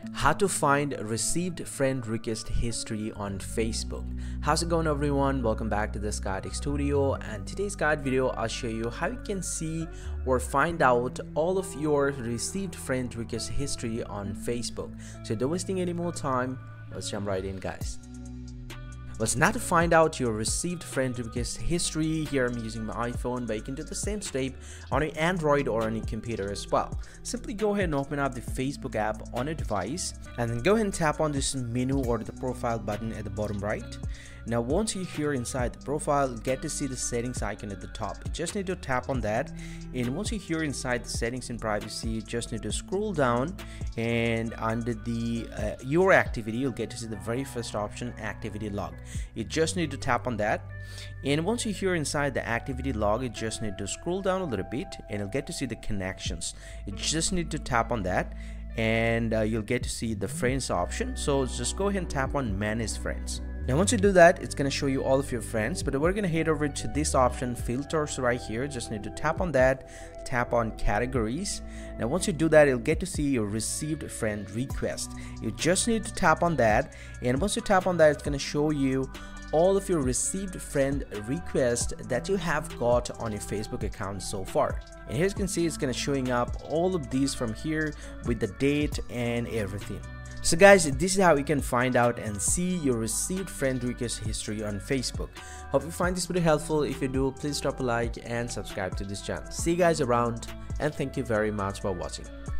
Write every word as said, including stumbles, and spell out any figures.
How to find received friend request history on Facebook. How's it going, everyone? Welcome back to this guide studio, and today's guide video I'll show you how you can see or find out all of your received friend request history on Facebook. So don't wasting any more time, let's jump right in, guys. Well, so now to find out your received friend request history, here I'm using my iPhone, but you can do the same step on your Android or on your computer as well. Simply go ahead and open up the Facebook app on a device, and then go ahead and tap on this menu or the profile button at the bottom right. Now once you're here inside the profile, get to see the settings icon at the top. You just need to tap on that, and once you're here inside the settings and privacy, you just need to scroll down, and under the uh, your activity, you'll get to see the very first option, activity log. You just need to tap on that, and once you're here inside the activity log, you just need to scroll down a little bit, and you'll get to see the connections. You just need to tap on that, and uh, you'll get to see the friends option. So just go ahead and tap on manage friends. Now once you do that, it's going to show you all of your friends, but we're going to head over to this option, filters, right here. Just need to tap on that, tap on categories. Now once you do that, you'll get to see your received friend request. You just need to tap on that, and once you tap on that, it's going to show you all of your received friend requests that you have got on your Facebook account so far. And here you can see it's going to showing up all of these from here with the date and everything. So guys, this is how you can find out and see your received friend request history on Facebook. Hope you find this video helpful. If you do, please drop a like and subscribe to this channel. See you guys around, and thank you very much for watching.